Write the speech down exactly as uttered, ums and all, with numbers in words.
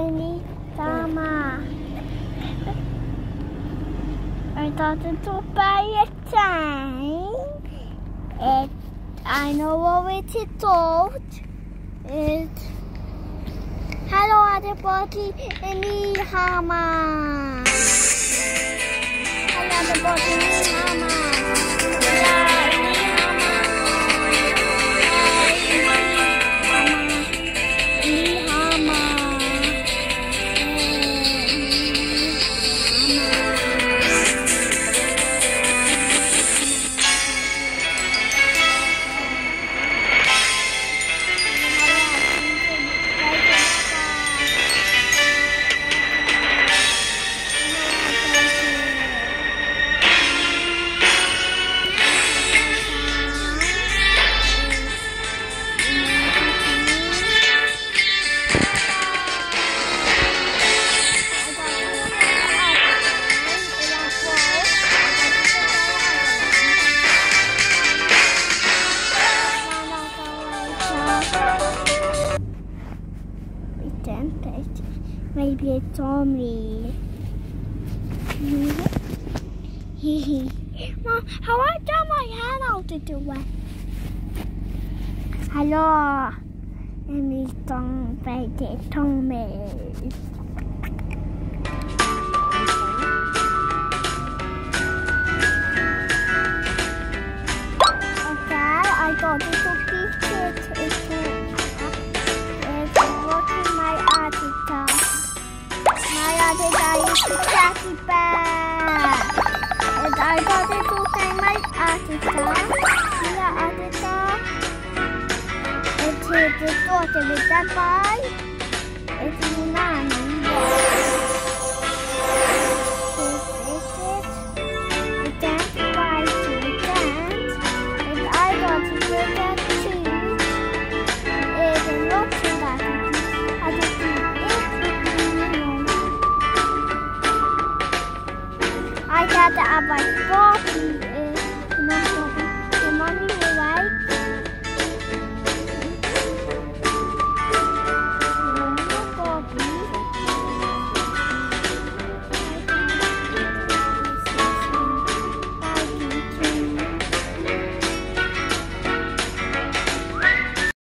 any drama. I started to buy a train. It, I know what it is called. It, hello everybody, Amy Hama. Hello everybody, Amy Hama. Maybe it's on me. Mom, how I got my hand out to do it? Hello, Amy Tong Baby Tong Me. Okay, I got little pieces. It's working my article. I used to Jackie Bear. And I got it to say my article. See the article? It's the daughter with that boy. It's Nani. It dance by to dance. And I got to do that cheese. It's a lot of that. I just do I got the about forty is not